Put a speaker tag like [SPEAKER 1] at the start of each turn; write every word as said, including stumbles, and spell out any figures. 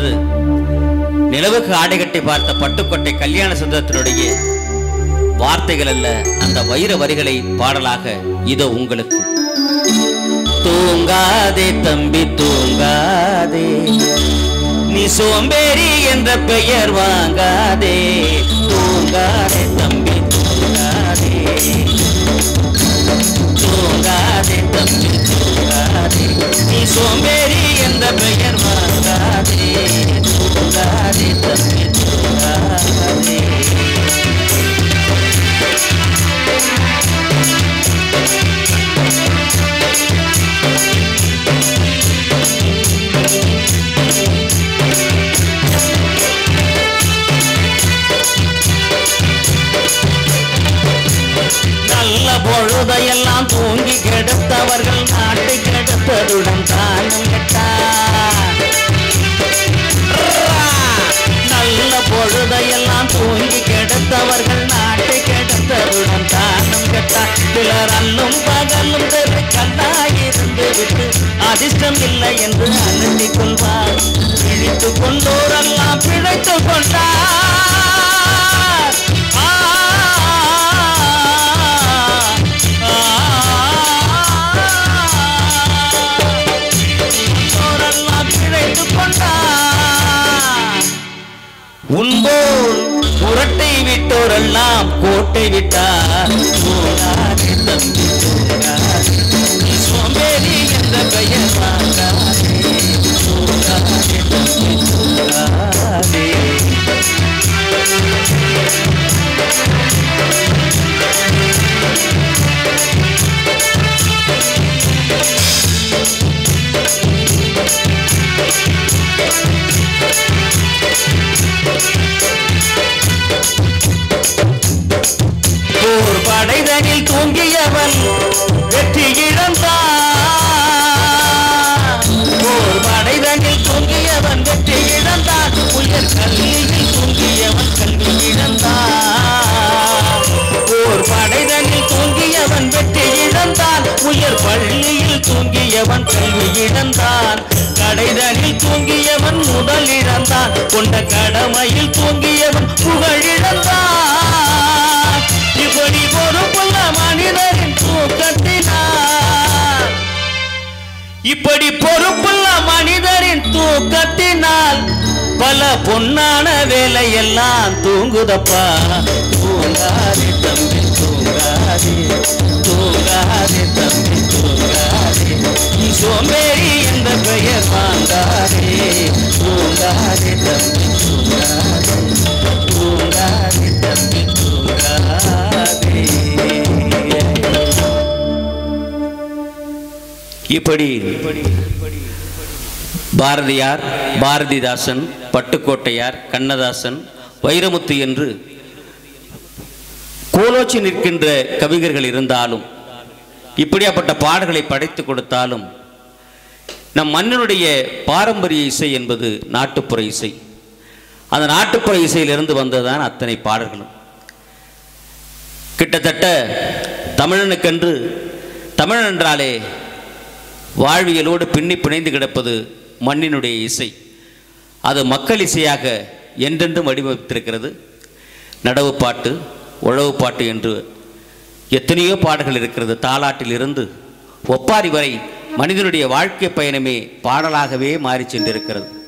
[SPEAKER 1] என்று நிலவுக்கு ஆடை கட்டி பார்த்த பட்டுக்கோட்டை கல்யாண சுந்தரத்தினுடைய வார்த்தைகள் அல்ல, அந்த வைர வரிகளை பாடலாக இதோ உங்களுக்கு. தூங்காதே தம்பி தூங்காதே, நீ சோம்பேறி என்ற பெயர் வாங்காதே. தூங்காதே தம்பி தூங்காதே, தூங்காதே தம்பி தூங்காதே, நீ சோம்பேறி என்ற பெயர் வாங்காதே. தூங்காதே தம்பி தூங்காதே. நல்ல பொழுதையெல்லாம் தூங்கி கெடுத்தவர்கள் நாட்டை கெடுத்ததுடன் தானும் கெட்டார். நல்ல பொழுதையெல்லாம் தூங்கி கெடுத்தவர்கள் நாட்டை கெடுத்ததுடன் தானும் கெட்டார். சிலர் அல்லும் பகலும் தெரு கண்ணாயிருந்து விட்டு அதிர்ஷ்டம் இல்லை என்று அழுத்திக் கொள்வார். பிழைத்துக் கொண்டோரெல்லாம் பிழைத்துக் கொண்டார். உன்போல் புரட்டை விட்டோரெல்லாம் கோட்டை விட்டார். தூங்காதே தம்பி தூங்காதே, நீ சோம்பேறி என்ற பெயர் வாங்காதே. தூங்காதே தம்பி தூங்காதே. போர் படைதனில் தூங்கியவன் வெற்றி இழந்தான். போர் படைதனில் தூங்கியவன் வெற்றி இழந்தான். உயர் கல்வியில் தூங்கியவன் கல்வி இழந்தான். போர் படைதனில் தூங்கியவன் வெற்றி இழந்தான். உயர் பள்ளியில் தூங்கியவன் கல்வி இழந்தான். கடைதனில் தூங்கியவன் முதல் இழந்தான். கொண்ட கடமையில் தூங்கியவன் புகழ் இழந்தான். இப்படி பொறுப்புள்ள மனிதரின் தூக்கத்தினால், இப்படி பொறுப்புள்ள மனிதரின் தூக்கத்தினால் பல பொன்னான வேலையெல்லாம் தூங்குதப்பா. தூங்காதே தம்பி தூங்காதே, தூங்காதே தம்பி தூங்காதே, நீ சோம்பேறி என்ற பெயர் வாங்காதே. தூங்காதே தம்பி தூங்காதே, தூங்காதே தம்பி தூங்காதே. இப்படி பாரதியார், பாரதிதாசன், பட்டுக்கோட்டையார், கண்ணதாசன், வைரமுத்து என்று கோலோச்சி நிற்கின்ற கவிஞர்கள் இருந்தாலும், இப்படியாப்பட்ட பாடல்களை படைத்து கொடுத்தாலும், நம் மண்ணினுடைய பாரம்பரிய இசை என்பது நாட்டுப்புற இசை. அந்த நாட்டுப்புற இசையிலிருந்து வந்ததுதான் அத்தனை பாடல்களும். கிட்டத்தட்ட தமிழனுக்கென்று, தமிழன் என்றாலே வாழ்வியலோடு பின்னி பிணைந்து கிடப்பது மண்ணினுடைய இசை. அது மக்கள் இசையாக என்றென்றும் வடிவமைத்திருக்கிறது. நடவு பாட்டு, உழவு பாட்டு என்று எத்தனையோ பாடல்கள் இருக்கிறது. தாலாட்டில் இருந்து ஒப்பாரி வரை மனிதனுடைய வாழ்க்கை பயணமே பாடலாகவே மாறி சென்றிருக்கிறது.